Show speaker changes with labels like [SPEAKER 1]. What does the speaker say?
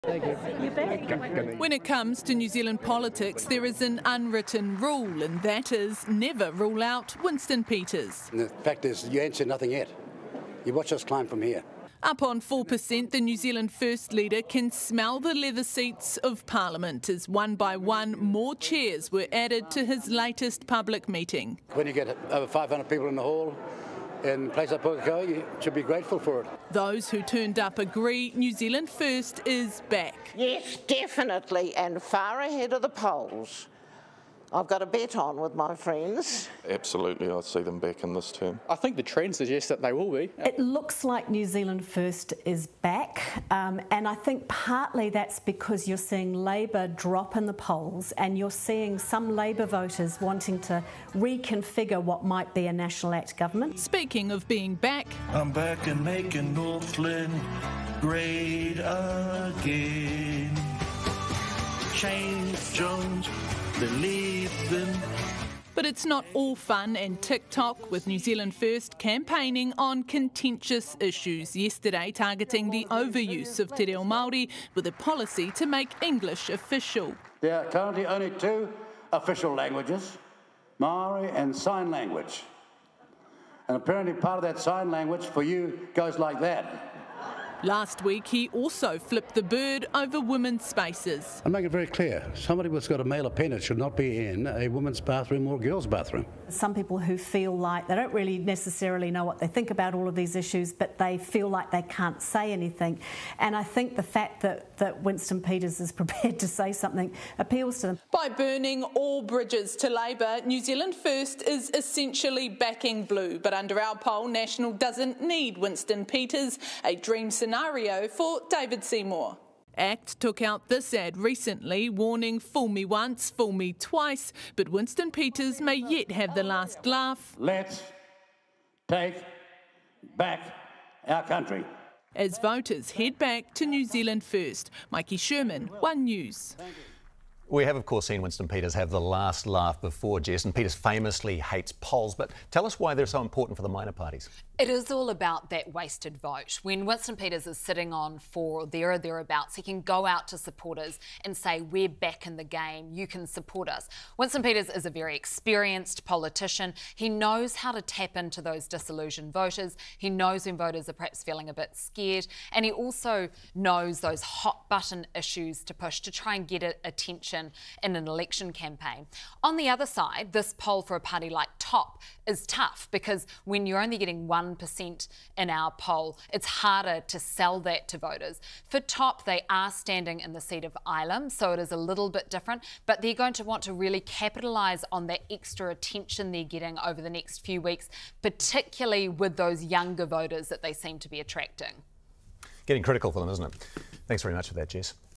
[SPEAKER 1] Thank you.
[SPEAKER 2] When it comes to New Zealand politics, there is an unwritten rule, and that is never rule out Winston Peters.
[SPEAKER 1] And the fact is, you ain't said nothing yet. You watch us climb from here.
[SPEAKER 2] Up on 4%, the New Zealand First Leader can smell the leather seats of Parliament as one by one more chairs were added to his latest public meeting.
[SPEAKER 1] When you get over 500 people in the hall, in a place like Pukekohe, you should be grateful for it.
[SPEAKER 2] Those who turned up agree New Zealand First is back.
[SPEAKER 3] Yes, definitely, and far ahead of the polls. I've got a bet on with my friends.
[SPEAKER 4] Absolutely, I see them back in this term.
[SPEAKER 5] I think the trend suggests that they will be.
[SPEAKER 6] It looks like New Zealand First is back, and I think partly that's because you're seeing Labour drop in the polls and you're seeing some Labour voters wanting to reconfigure what might be a National Act government.
[SPEAKER 2] Speaking of being back,
[SPEAKER 7] I'm back and making Northland great again. Change Jones.
[SPEAKER 2] But it's not all fun and TikTok, with New Zealand First campaigning on contentious issues, yesterday targeting the overuse of te reo Māori with a policy to make English official.
[SPEAKER 1] There are currently only two official languages, Maori and sign language. And apparently part of that sign language for you goes like that.
[SPEAKER 2] Last week, he also flipped the bird over women's spaces.
[SPEAKER 1] I'll make it very clear. Somebody who's got a male appendage should not be in a women's bathroom or a girl's bathroom.
[SPEAKER 6] Some people who feel like they don't really necessarily know what they think about all of these issues, but they feel like they can't say anything. And I think the fact that Winston Peters is prepared to say something appeals to them.
[SPEAKER 2] By burning all bridges to Labour, New Zealand First is essentially backing blue. But under our poll, National doesn't need Winston Peters, a dream scenario for David Seymour. ACT took out this ad recently, warning fool me once, fool me twice, but Winston Peters may yet have the last laugh.
[SPEAKER 1] Let's take back our country.
[SPEAKER 2] As voters head back to New Zealand First. Mikey Sherman, One News.
[SPEAKER 8] We have, of course, seen Winston Peters have the last laugh before, Jess, and Peters famously hates polls, but tell us why they're so important for the minor parties.
[SPEAKER 9] It is all about that wasted vote. When Winston Peters is sitting on 4 or thereabouts, he can go out to supporters and say, we're back in the game, you can support us. Winston Peters is a very experienced politician. He knows how to tap into those disillusioned voters. He knows when voters are perhaps feeling a bit scared, and he also knows those hot button issues to push to try and get attention in an election campaign. On the other side, this poll for a party like TOP is tough, because when you're only getting 1% in our poll, it's harder to sell that to voters. For TOP, they are standing in the seat of Ilam, so it is a little bit different, but they're going to want to really capitalise on that extra attention they're getting over the next few weeks, particularly with those younger voters that they seem to be attracting.
[SPEAKER 8] Getting critical for them, isn't it? Thanks very much for that, Jess.